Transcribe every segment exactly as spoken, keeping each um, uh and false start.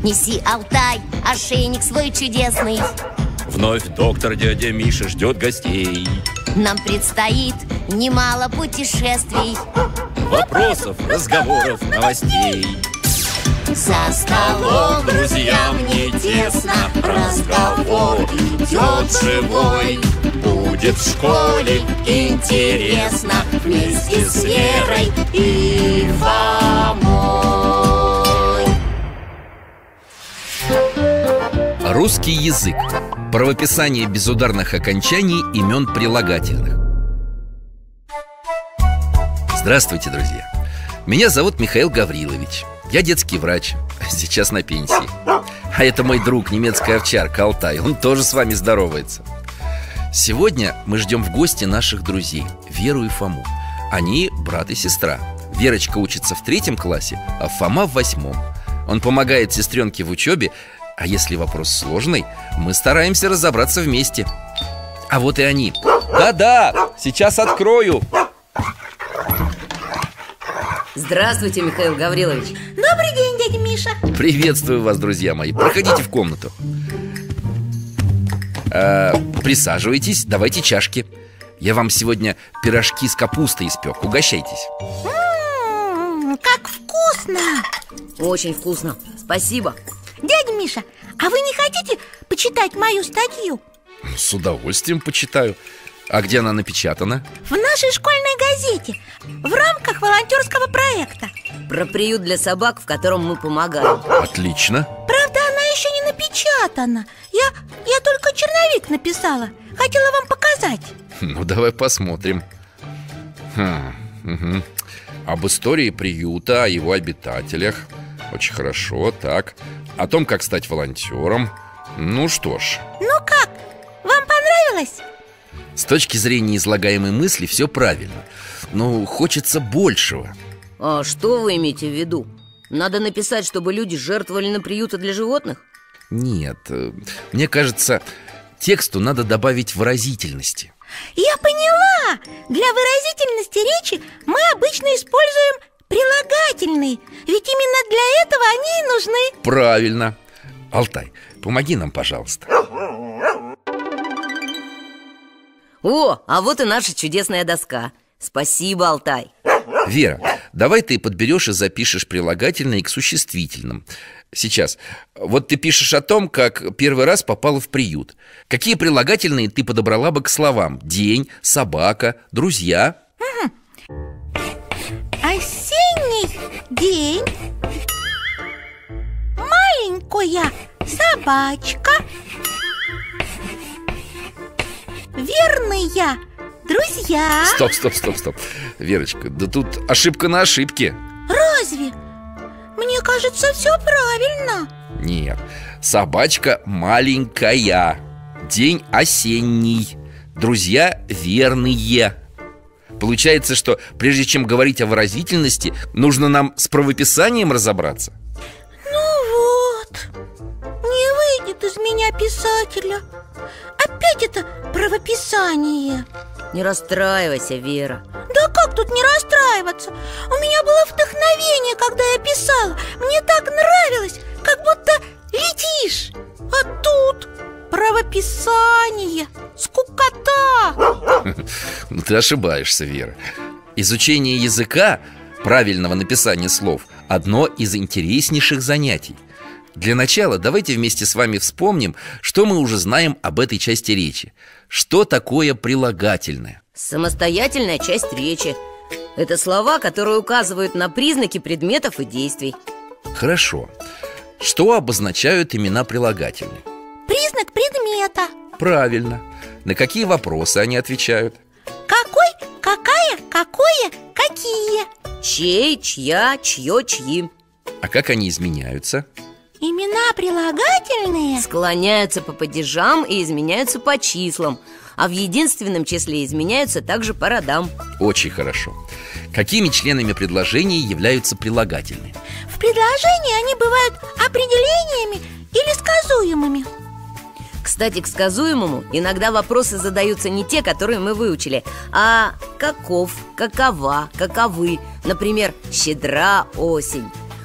Неси, Алтай, ошейник свой чудесный. Вновь доктор дядя Миша ждет гостей. Нам предстоит немало путешествий, вопросов, разговоров, новостей. За столом друзьям не тесно, разговор идет живой. Будет в школе интересно вместе с Верой и Фомой. Русский язык. Правописание безударных окончаний имен прилагательных. Здравствуйте, друзья. Меня зовут Михаил Гаврилович. Я детский врач, сейчас на пенсии. А это мой друг, немецкая овчарка Алтай. Он тоже с вами здоровается. Сегодня мы ждем в гости наших друзей Веру и Фому. Они брат и сестра. Верочка учится в третьем классе, а Фома в восьмом. Он помогает сестренке в учебе. А если вопрос сложный, мы стараемся разобраться вместе. А вот и они. Да-да, сейчас открою. Здравствуйте, Михаил Гаврилович. Добрый день, дядя Миша. Приветствую вас, друзья мои. Проходите в комнату. э, Присаживайтесь, давайте чашки. Я вам сегодня пирожки с капустой испек. Угощайтесь. М-м, как вкусно. Очень вкусно, спасибо. Дядя Миша, а вы не хотите почитать мою статью? С удовольствием почитаю. А где она напечатана? В нашей школьной газете, в рамках волонтерского проекта. Про приют для собак, в котором мы помогаем. Отлично. Правда, она еще не напечатана. Я, я только черновик написала. Хотела вам показать. Ну, давай посмотрим. хм, угу. Об истории приюта, о его обитателях. Очень хорошо, так. О том, как стать волонтером. Ну что ж. Ну как? Вам понравилось? С точки зрения излагаемой мысли все правильно. Но хочется большего. А что вы имеете в виду? Надо написать, чтобы люди жертвовали на приюты для животных? Нет, мне кажется, тексту надо добавить выразительности. Я поняла. Для выразительности речи мы обычно используем прилагательные. Ведь именно для этого они и нужны. Правильно. Алтай, помоги нам, пожалуйста. О, а вот и наша чудесная доска. Спасибо, Алтай. Вера, давай ты подберешь и запишешь прилагательные к существительным. Сейчас. Вот ты пишешь о том, как первый раз попала в приют. Какие прилагательные ты подобрала бы к словам? День, собака, друзья? Угу. Осенний день. Маленькая собачка. Верные друзья. Стоп, стоп, стоп, стоп. Верочка, да тут ошибка на ошибке. Разве? Мне кажется, все правильно. Нет, собачка маленькая. День осенний. Друзья верные. Получается, что прежде чем говорить о выразительности, нужно нам с правописанием разобраться. Ну вот, не выйдет из меня писателя. Опять это правописание. Не расстраивайся, Вера. Да как тут не расстраиваться? У меня было вдохновение, когда я писала. Мне так нравилось, как будто летишь. А тут правописание, скукота. Ну, ты ошибаешься, Вера. Изучение языка, правильного написания слов, одно из интереснейших занятий. Для начала давайте вместе с вами вспомним, что мы уже знаем об этой части речи. Что такое прилагательное? Самостоятельная часть речи. Это слова, которые указывают на признаки предметов и действий. Хорошо. Что обозначают имена прилагательных? Признак предмета. Правильно. На какие вопросы они отвечают? Какой, какая, какое, какие. Чей, чья, чье, чьи. А как они изменяются? Имена прилагательные склоняются по падежам и изменяются по числам, а в единственном числе изменяются также по родам. Очень хорошо. Какими членами предложений являются прилагательные? В предложении они бывают определениями или сказуемыми. Кстати, к сказуемому иногда вопросы задаются не те, которые мы выучили, а каков, какова, каковы. Например, щедра осень.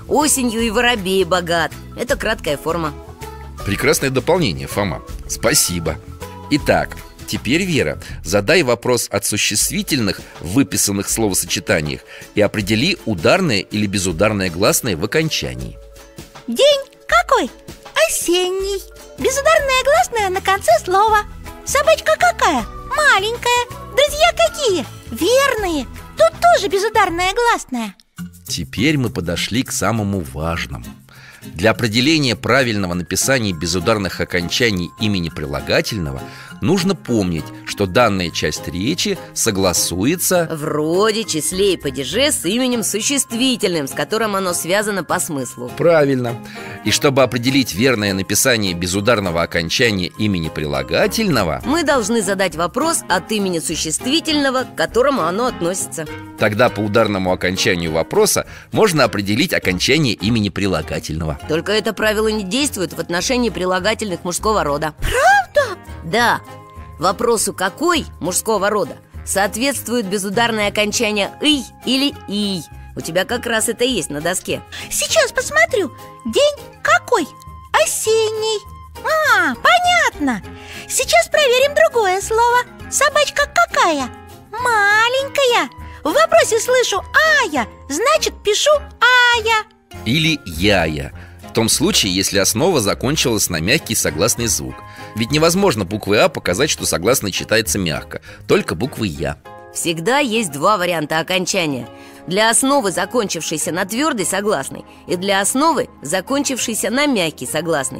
осенью и воробей богат. Это краткая форма. Прекрасное дополнение, Фома. Спасибо. Итак, теперь, Вера, задай вопрос от существительных в выписанных словосочетаниях и определи ударное или безударное гласное в окончании. День какой? Осенний. Безударное гласное на конце слова. Собачка какая? Маленькая. Друзья какие? Верные. Тут тоже безударное гласное. Теперь мы подошли к самому важному. Для определения правильного написания безударных окончаний имени прилагательного нужно помнить, что данная часть речи согласуется в роде, числе и падеже с именем существительным, с которым оно связано по смыслу. Правильно. И чтобы определить верное написание безударного окончания имени прилагательного, мы должны задать вопрос от имени существительного, к которому оно относится. Тогда по ударному окончанию вопроса можно определить окончание имени прилагательного. Только это правило не действует в отношении прилагательных мужского рода. Правда? Да. Вопросу «какой» мужского рода соответствует безударное окончание «ый» или «ий». У тебя как раз это есть на доске. Сейчас посмотрю. День какой? Осенний. А, понятно. Сейчас проверим другое слово. Собачка какая? Маленькая. В вопросе слышу «ая», значит пишу «ая». Или «яя». В том случае, если основа закончилась на мягкий согласный звук. Ведь невозможно буквой «а» показать, что согласный читается мягко. Только буквой «я». Всегда есть два варианта окончания. Для основы, закончившейся на твердый согласный, и для основы, закончившейся на мягкий согласный.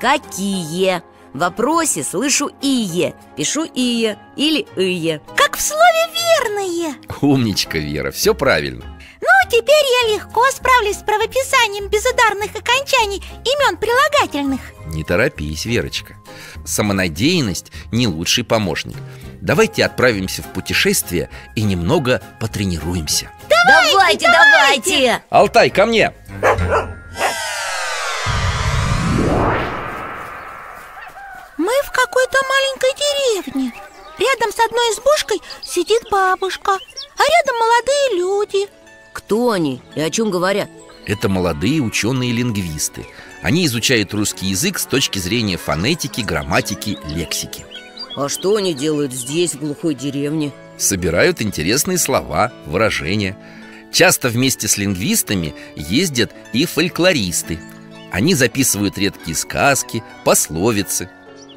Какие? В вопросе слышу «ие», пишу «ие» или «ие». Как в слове «верные». Умничка, Вера, все правильно. Ну, теперь я легко справлюсь с правописанием безударных окончаний имен прилагательных. Не торопись, Верочка. Самонадеянность не лучший помощник. Давайте отправимся в путешествие и немного потренируемся. Давайте, давайте, давайте! Алтай, ко мне! Мы в какой-то маленькой деревне. Рядом с одной избушкой сидит бабушка, а рядом молодые люди. Кто они и о чем говорят? Это молодые ученые-лингвисты. Они изучают русский язык с точки зрения фонетики, грамматики, лексики. А что они делают здесь, в глухой деревне? Собирают интересные слова, выражения. Часто вместе с лингвистами ездят и фольклористы. Они записывают редкие сказки, пословицы.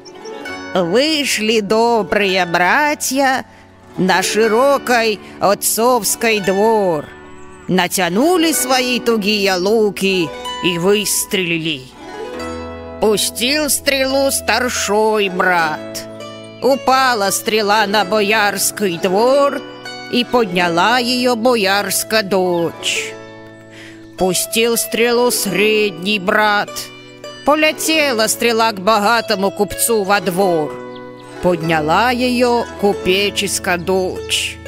Вышли добрые братья на широкой отцовской двор, натянули свои тугие луки и выстрелили. Пустил стрелу старшой брат. Упала стрела на боярский двор, и подняла ее боярская дочь. Пустил стрелу средний брат. Полетела стрела к богатому купцу во двор. Подняла ее купеческая дочь.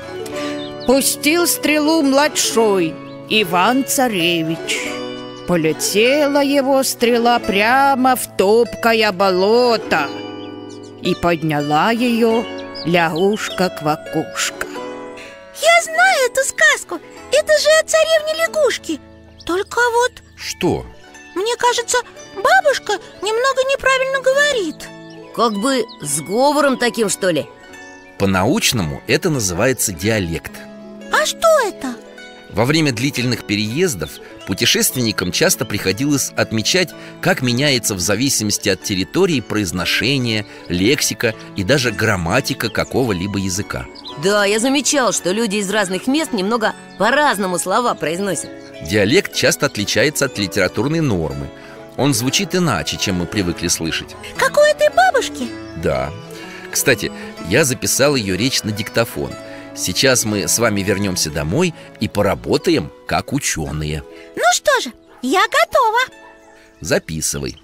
Пустил стрелу младшой Иван-царевич. Полетела его стрела прямо в топкое болото, и подняла ее лягушка-квакушка. Я знаю эту сказку. Это же о царевне-лягушке. Только вот... Что? Мне кажется, бабушка немного неправильно говорит. Как бы с говором таким, что ли? По-научному это называется диалект. А что это? Во время длительных переездов путешественникам часто приходилось отмечать, как меняется в зависимости от территории произношение, лексика и даже грамматика какого-либо языка. Да, я замечал, что люди из разных мест немного по-разному слова произносят. Диалект часто отличается от литературной нормы. Он звучит иначе, чем мы привыкли слышать. Как у этой бабушки? Да. Кстати, я записал ее речь на диктофон. Сейчас мы с вами вернемся домой и поработаем как ученые. Ну что же, я готова. Записывай.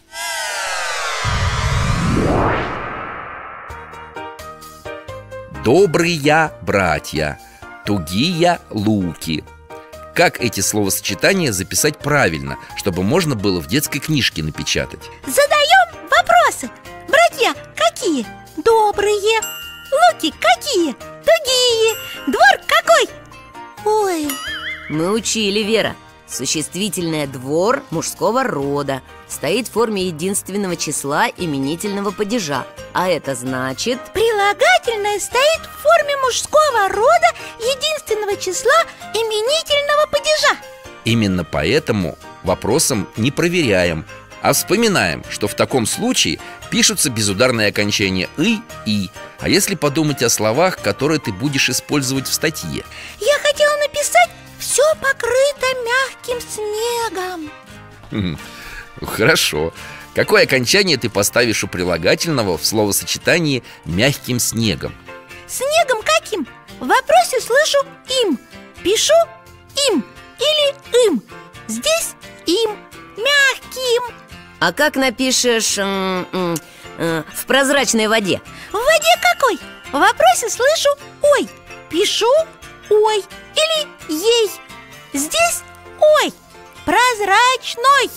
Добрые братья, тугие луки. Как эти словосочетания записать правильно, чтобы можно было в детской книжке напечатать? Задаем вопросы. Братья какие? Добрые. Луки какие? Тугие. Двор какой? Ой. Мы учили, Вера. Существительное «двор» мужского рода стоит в форме единственного числа именительного падежа. А это значит... Прилагательное стоит в форме мужского рода единственного числа именительного падежа. Именно поэтому вопросом не проверяем, а вспоминаем, что в таком случае пишутся безударные окончания «ы», «и». А если подумать о словах, которые ты будешь использовать в статье? Я хотела написать «все покрыто мягким снегом». Хм, Хорошо. Какое окончание ты поставишь у прилагательного в словосочетании «мягким снегом»? Снегом каким? В вопросе слышу «им». Пишу «им» или «им». Здесь «им». Мягким. А как напишешь м -м -м, в прозрачной воде? В воде какой? В вопросе слышу «ой». Пишу «ой» или «ей». Здесь «ой». Прозрачной.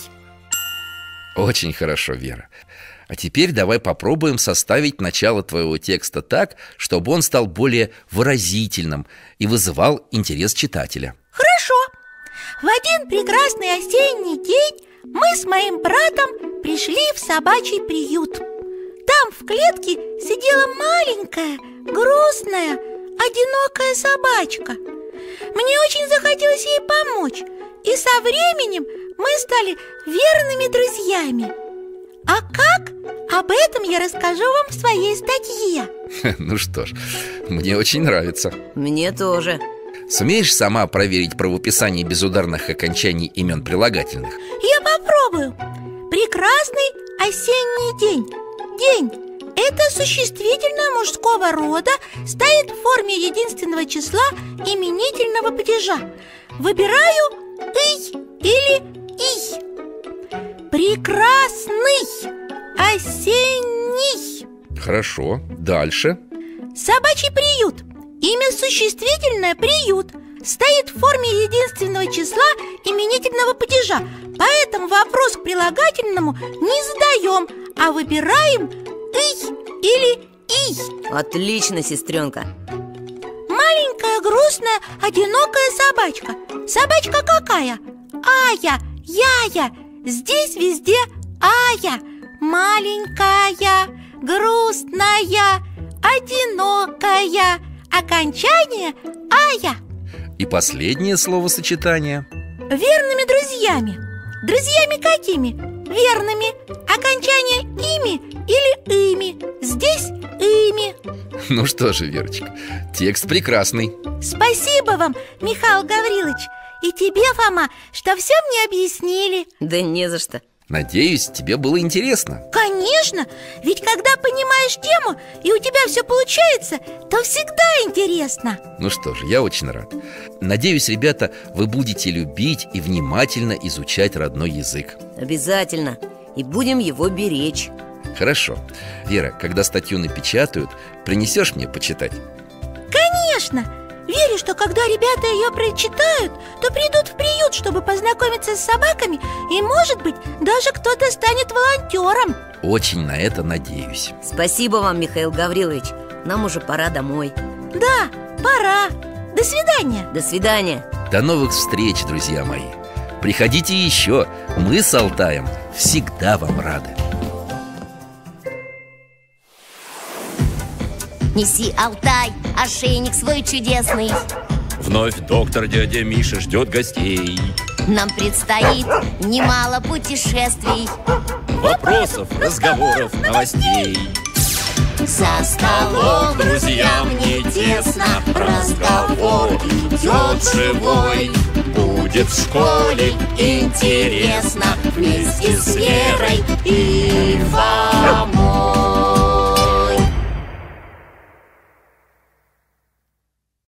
Очень хорошо, Вера. А теперь давай попробуем составить начало твоего текста так, чтобы он стал более выразительным и вызывал интерес читателя. Хорошо. В один прекрасный осенний день мы с моим братом пришли в собачий приют. Там в клетке сидела маленькая, грустная, одинокая собачка. Мне очень захотелось ей помочь, и со временем мы стали верными друзьями. А как? Об этом я расскажу вам в своей статье. Ну что ж, мне очень нравится. Мне тоже. Сумеешь сама проверить правописание безударных окончаний имен прилагательных? Я попробую. Прекрасный осенний день. День – это существительное мужского рода, стоит в форме единственного числа именительного падежа. Выбираю «ый» или «ий». Прекрасный осенний. Хорошо, дальше. Собачий приют. Имя существительное «приют» стоит в форме единственного числа именительного падежа. Поэтому вопрос к прилагательному не задаем, а выбираем «ый» или «ий». Отлично, сестренка. Маленькая, грустная, одинокая собачка. Собачка какая? Ая, яя. Здесь везде Ая. Маленькая, грустная, одинокая. Окончание «ая». И последнее словосочетание. Верными друзьями. Друзьями какими? Верными. Окончание «ими» или «ими». Здесь «ими». Ну что же, Верочка, текст прекрасный. Спасибо вам, Михаил Гаврилович. И тебе, Фома, что все мне объяснили. Да не за что. Надеюсь, тебе было интересно. Конечно, ведь когда понимаешь тему и у тебя все получается, то всегда интересно. Ну что ж, я очень рад. Надеюсь, ребята, вы будете любить и внимательно изучать родной язык. Обязательно. И будем его беречь. Хорошо. Вера, когда статью напечатают, принесешь мне почитать? Конечно. Верю, что когда ребята ее прочитают, то придут в приют, чтобы познакомиться с собаками. И, может быть, даже кто-то станет волонтером. Очень на это надеюсь. Спасибо вам, Михаил Гаврилович. Нам уже пора домой. Да, пора. До свидания. До свидания. До новых встреч, друзья мои. Приходите еще. Мы с Алтаем всегда вам рады. Неси, Алтай, ошейник свой чудесный. Вновь доктор дядя Миша ждет гостей. Нам предстоит немало путешествий, Вопросов, разговоров, новостей. за столом друзьям не тесно. Разговор идет живой. Будет в школе Интересно вместе с Верой и Фомой.